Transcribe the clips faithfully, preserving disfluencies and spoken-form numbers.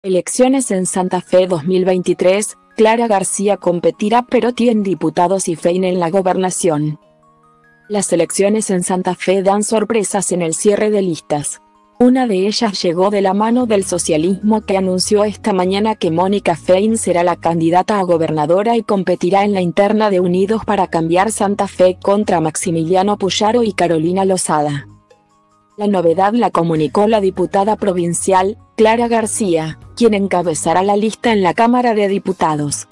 Elecciones en Santa Fe dos mil veintitrés, Clara García competirá Perotti en diputados y Fein en la gobernación. Las elecciones en Santa Fe dan sorpresas en el cierre de listas. Una de ellas llegó de la mano del socialismo, que anunció esta mañana que Mónica Fein será la candidata a gobernadora y competirá en la interna de Unidos para Cambiar Santa Fe contra Maximiliano Puyaro y Carolina Lozada. La novedad la comunicó la diputada provincial, Clara García, quien encabezará la lista en la Cámara de Diputados.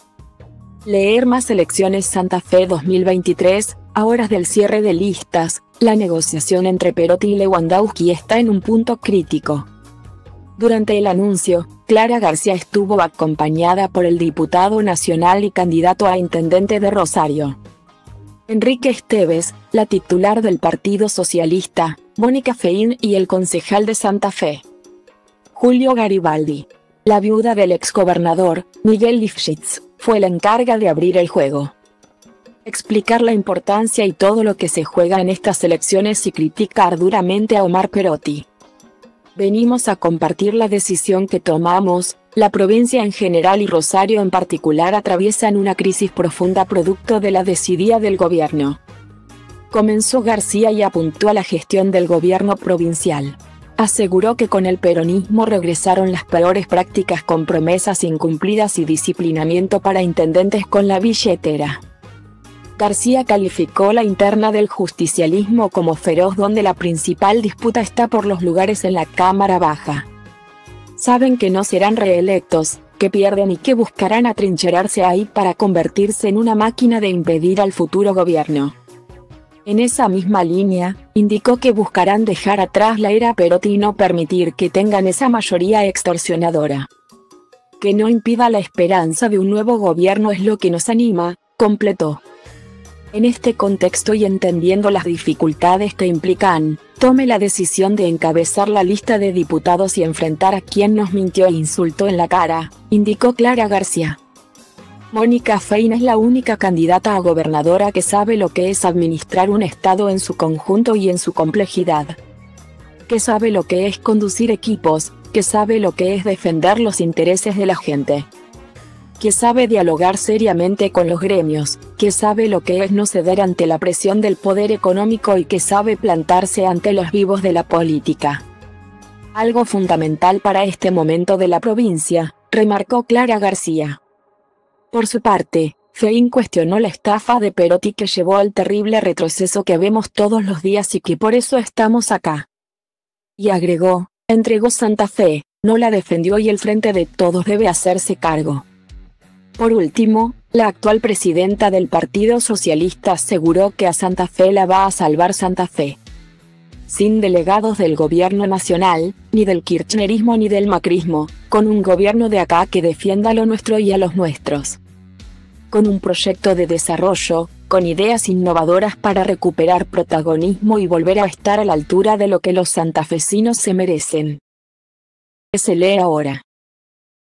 Leer más Elecciones Santa Fe dos mil veintitrés, a horas del cierre de listas, la negociación entre Perotti y Lewandowski está en un punto crítico. Durante el anuncio, Clara García estuvo acompañada por el diputado nacional y candidato a intendente de Rosario, Enrique Esteves, la titular del Partido Socialista, Mónica Fein, y el concejal de Santa Fe, Julio Garibaldi. La viuda del exgobernador, Miguel Lifshitz, fue la encarga de abrir el juego, explicar la importancia y todo lo que se juega en estas elecciones y criticar duramente a Omar Perotti. Venimos a compartir la decisión que tomamos. La provincia en general y Rosario en particular atraviesan una crisis profunda producto de la desidia del gobierno. Comenzó García y apuntó a la gestión del gobierno provincial. Aseguró que con el peronismo regresaron las peores prácticas, con promesas incumplidas y disciplinamiento para intendentes con la billetera. García calificó la interna del justicialismo como feroz, donde la principal disputa está por los lugares en la Cámara Baja. Saben que no serán reelectos, que pierden y que buscarán atrincherarse ahí para convertirse en una máquina de impedir al futuro gobierno. En esa misma línea, indicó que buscarán dejar atrás la era Perotti y no permitir que tengan esa mayoría extorsionadora que no impida la esperanza de un nuevo gobierno. Es lo que nos anima, completó. En este contexto y entendiendo las dificultades que implican, tome la decisión de encabezar la lista de diputados y enfrentar a quien nos mintió e insultó en la cara, indicó Clara García. Mónica Fein es la única candidata a gobernadora que sabe lo que es administrar un estado en su conjunto y en su complejidad, que sabe lo que es conducir equipos, que sabe lo que es defender los intereses de la gente, que sabe dialogar seriamente con los gremios, que sabe lo que es no ceder ante la presión del poder económico y que sabe plantarse ante los vivos de la política. Algo fundamental para este momento de la provincia, remarcó Clara García. Por su parte, Fein cuestionó la estafa de Perotti que llevó al terrible retroceso que vemos todos los días y que por eso estamos acá. Y agregó, entregó Santa Fe, no la defendió y el Frente de Todos debe hacerse cargo. Por último, la actual presidenta del Partido Socialista aseguró que a Santa Fe la va a salvar Santa Fe, sin delegados del gobierno nacional, ni del kirchnerismo ni del macrismo, con un gobierno de acá que defienda lo nuestro y a los nuestros, con un proyecto de desarrollo, con ideas innovadoras para recuperar protagonismo y volver a estar a la altura de lo que los santafesinos se merecen. Se lee ahora.